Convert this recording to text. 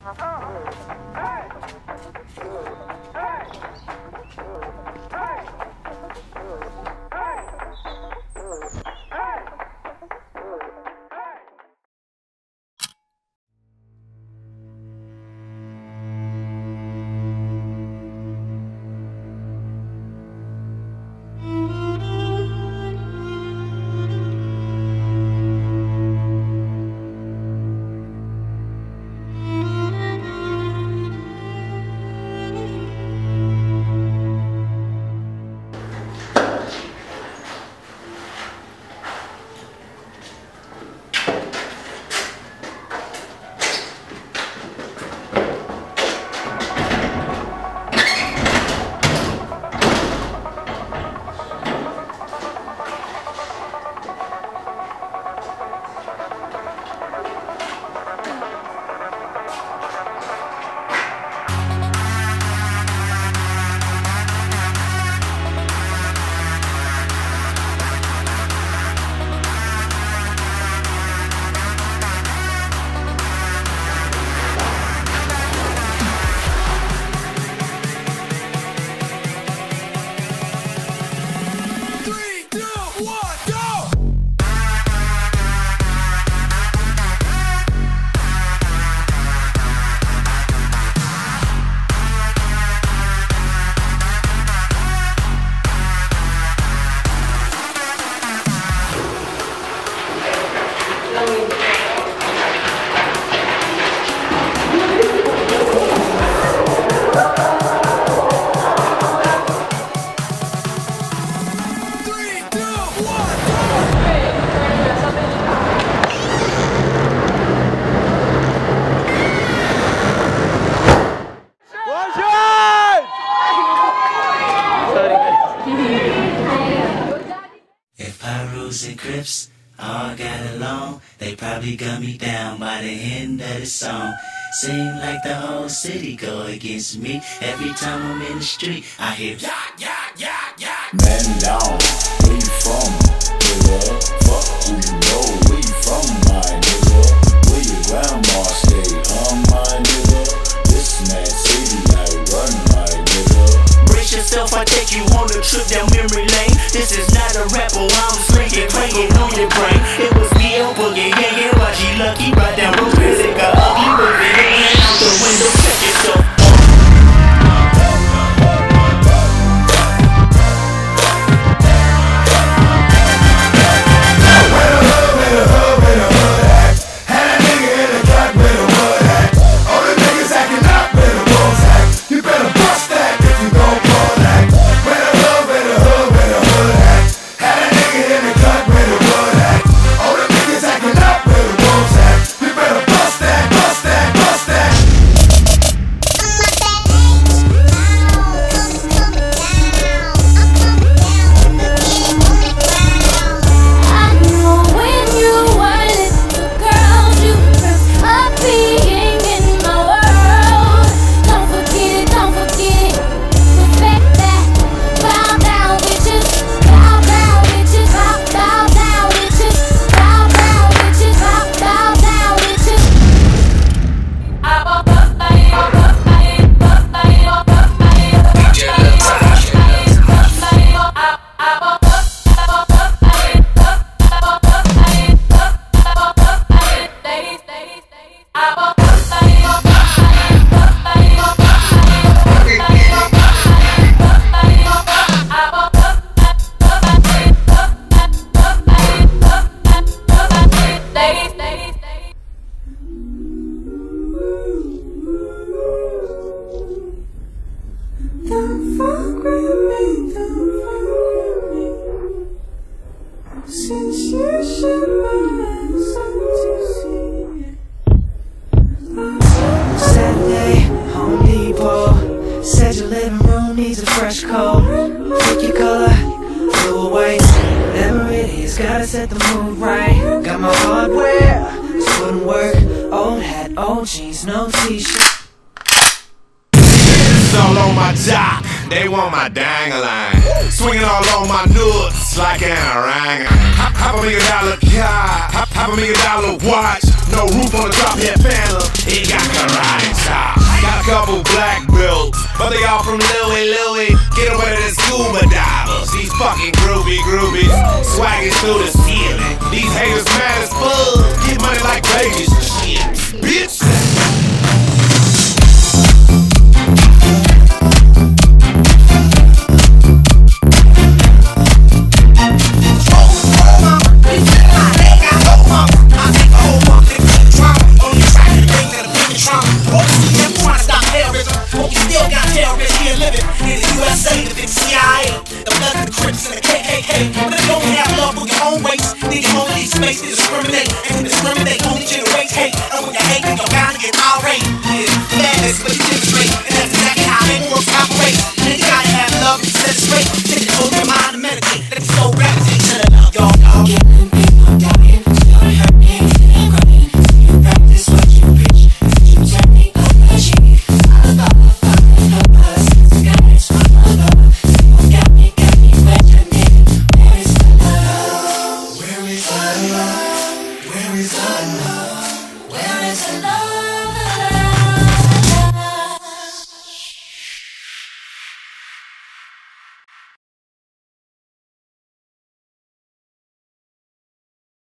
And Crips all got along, they probably gun me down by the end of the song. Seem like the whole city go against me. Every time I'm in the street, I hear ya, ya, ya, ya. Man down, where you from, nigga? Fuck who you know, where you from, my nigga? Where your grandma stay, my nigga? This mad city I run, my nigga. Brace yourself, I take you on a trip down memory lane. This is not a rapper, I'm slinking, playing on your brain. It was me and Boogie hanging, while she lucky, right down road, it got ugly, moving in out the window, check yourself. Saturday, Home Depot. Said your living room needs a fresh coat. Pick your color, blue or white. Whatever it is, gotta set the mood right. Got my hardware, just wouldn't work. Old hat, old jeans, no t-shirt. It's all on my jock, they want my dang-a-line. Swinging all on my nuts like an orang. Hop $1 million car, hop $1 million watch. No roof on the drop head panel, it got garage. all from Louis. Get over to the scuba divers. These fucking groupies. Swagging through the ceiling. These haters mad as fuck. Get money like Vegas. Shit, bitch. But if you don't have love for your own race, then you only need space to discriminate. And to discriminate only generates hate. And when you hate, then you're bound to get irate. Yeah, madness, but you demonstrate. And that's exactly how it works, operate. And you gotta have love to set it straight. Take it over your mind and meditate. Let your soul gravitate to the love, y'all. Killing people dying, don't hurt me, I'm crying. You practice what you preach. You tell me I'm a cheat. I'm a help us. Guys, I'm a lover. You got me wet. Where is the love? Where is the love? Where is the love?